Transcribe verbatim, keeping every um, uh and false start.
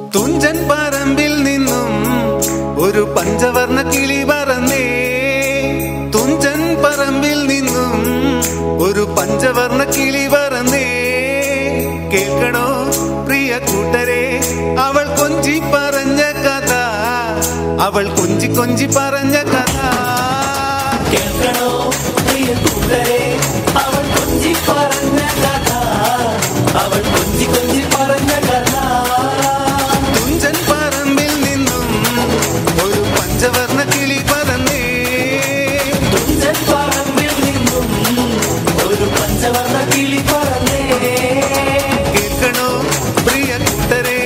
തുഞ്ചൻ പറമ്പിൽ നിന്നും ഒരു പഞ്ചവർണ്ണ കിളി പറന്നേ. തുഞ്ചൻ പറമ്പിൽ നിന്നും ഒരു പഞ്ചവർണ്ണ കിളി പറന്നേ. കേൾക്കണോ പ്രിയ കൂട്ടരെ അവൾ കൊഞ്ചി പറഞ്ഞ കഥ, അവൾ കൊഞ്ചി കൊഞ്ചി പറഞ്ഞ കഥ. കേൾക്കണോ പ്രിയ കൂട്ടരെ അവൾ കൊഞ്ചി പറഞ്ഞ കഥ, അവൾ കൊഞ്ചി കൊഞ്ചി പറഞ്ഞ കഥ. തുഞ്ചൻ പറമ്പിൽ നിന്നും ഒരു പഞ്ചവർണ്ണ കിളി പറന്നേ. തുഞ്ചൻ പറമ്പിൽ നിന്നും ഒരു പഞ്ചവർണ്ണ കിളി പറന്നേ. കേൾക്കണോ പ്രിയ കൂട്ടരെ